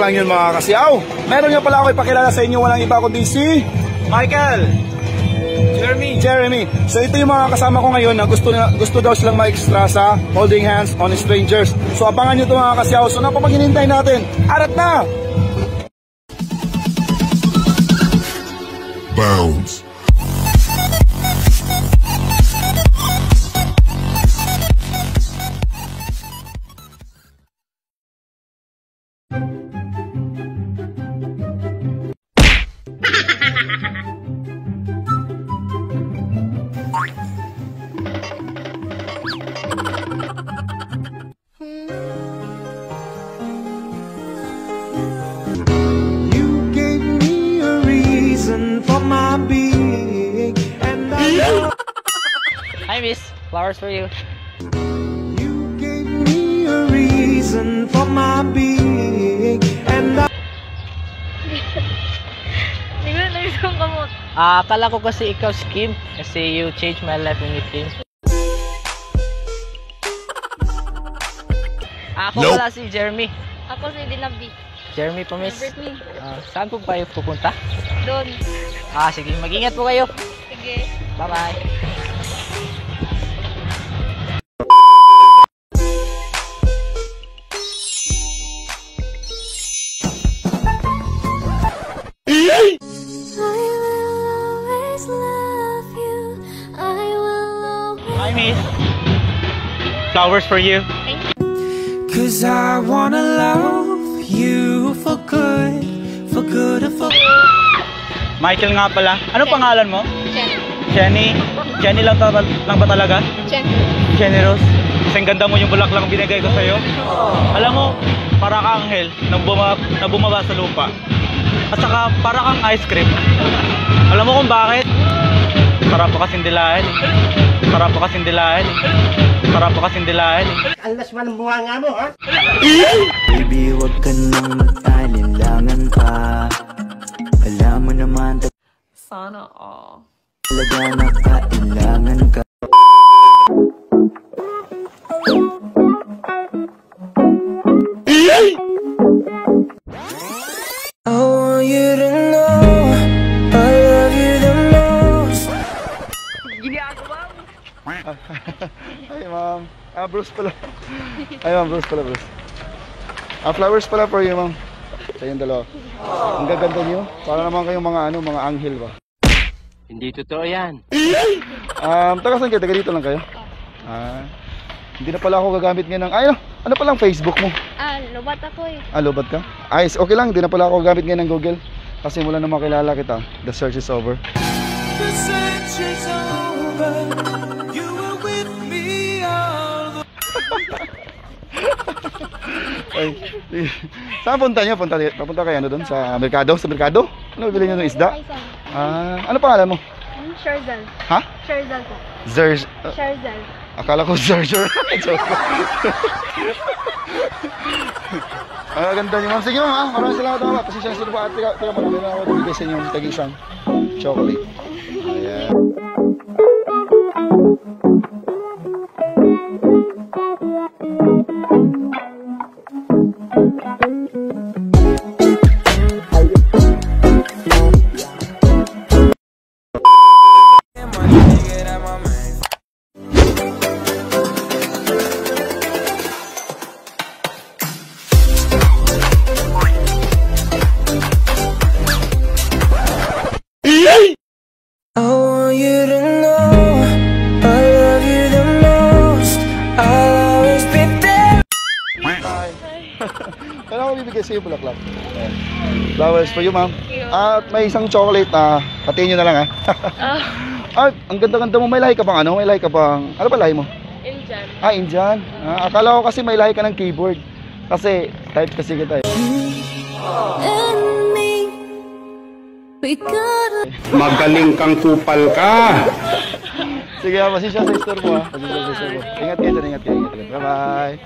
lang yun mga kasiyaw. Meron nga pala ako ipakilala sa inyo, walang iba kundi si Michael, Jeremy. So ito yung mga kasama ko ngayon na gusto daw silang ma-extra sa holding hands on strangers. So abangan nyo ito mga kasiyaw. So napapaghinintay natin, arat na! Bounce. Hi, miss. Flowers for you. You gave me a reason for my being, and I... Akala ko kasi ikaw si Kim. Kasi you changed my life when you came. Ako pala si Jeremy. Ako si Dinabi. Jeremy po, miss. Favorite me. Saan po kayo pupunta? Doon. Sige. Mag-ingat po kayo. Sige. Bye-bye. Hi, miss. Flowers for you. Cause I wanna love you for good, for good, for good. Michael nga pala. Ano pangalan mo? Jenny. Jenny lang ba talaga? Jenny Rose. Kasing ganda mo yung bulaklak binigay ko sa'yo. Alam mo, para kang anghel na bumaba sa lupa. At saka para kang ice cream. Alam mo kung bakit? Sarap pa kasing dilahin. Sarap pa kasing dilahin. Sarap pa kasing dilahin. Alas man ang bunga nga mo, ha? Baby, wag ka nang mag-alinlangan pa. Alam mo naman Sana all. talaga na kailangan ka. I want you to know I love you the most. Hi ma'am. Bruce pala. Hi ma'am, Bruce. Flowers pala for you ma'am. Sa yung dalawa. Ang gaganda niyo. Para naman kayong mga anghel ba? Hindi totoo yan. Taga saan kayo? Taga dito lang kayo? Hindi na pala ako gagamit ngayon ng... ano palang Facebook mo? Lobat ako eh. Lobat ka? Ayos, okay lang. Hindi na pala ako gagamit ngayon ng Google. Kasi mula na makilala kita. The search is over. The search is over. You were with me all the... Ay, saan punta niyo? Papunta kayo doon sa merkado? Sa merkado? Ano bibili niyo ng isda? Ano pangalan mo? Sherzal. Ha? Sherzal po. Sherzal. Akala ko Zerger. Ganda niyo ma'am. Sige ma'am, maraming salamat ma'am. Pasensya na sila po at teka marami na ako bibigay sa inyo tag-isang chocolate. Ayan. Kailangan ko bibigay sa'yo bulaklak. Flowers for you, ma'am. At may isang chocolate na patiin nyo na lang, ha? Ang ganda-ganda mo. May lahi ka pang ano? May lahi ka pang... Ano ba lahi mo? Indian. Indian. Akala ko kasi may lahi ka ng keyboard. Kasi type kasi kita eh. Magaling kang kupal ka. Sige, pasensya sa store mo, ha? Pasensya sa store mo. Ingat kayo dyan, ingat kayo. Bye-bye.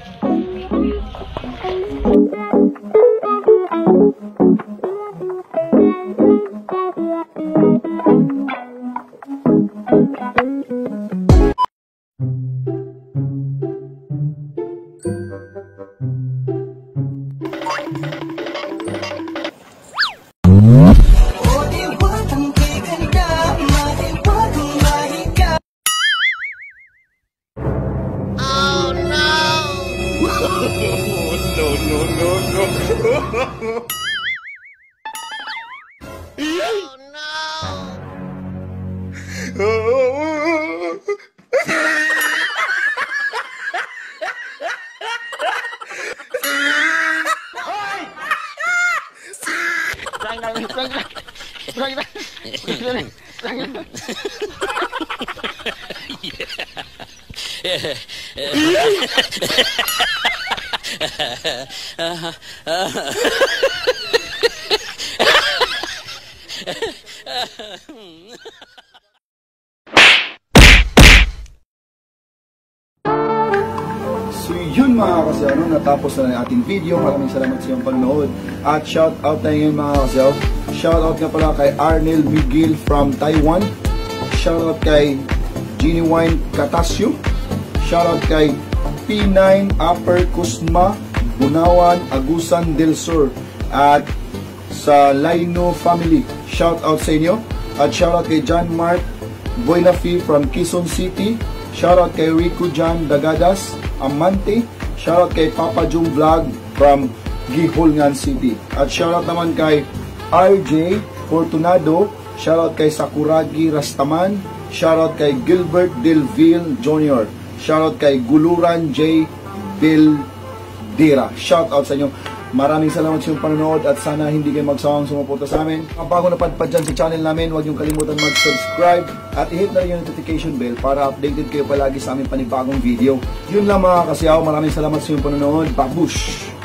So yun mga kasyaw, natapos na ang ating video. Maraming salamat sa iyong panonood. At shout out na ngayon mga kasyaw. Shout out nga pala kay Arnel Miguel from Taiwan. Shout out kay Genuine Catasio. Shout out kay P9 Upper Kusma Bunawan Agusan del Sur. At sa Laino family, shout out sa inyo. At shout out kay John Mark Buenafi from Quezon City. Shout out kay Rico Jan Dagadas Amante. Shout out kay Papa Jung Vlog from Giholngan City. At shout out naman kay RJ Fortunado. Shout out kay Sakuragi Rastaman. Shout out kay Gilbert Delville Jr. Shout out kay Guluran J. Bildira. Shout out sa inyo. Maraming salamat sa inyong panonood at sana hindi kayo magsawang sumuporta sa amin. Kung bago napadpad dyan sa channel namin, huwag niyong kalimutan mag-subscribe at i-hit na rin yung notification bell para updated kayo palagi sa aming panibagong video. Yun lang mga kasyaw, maraming salamat sa inyong panonood. Babush!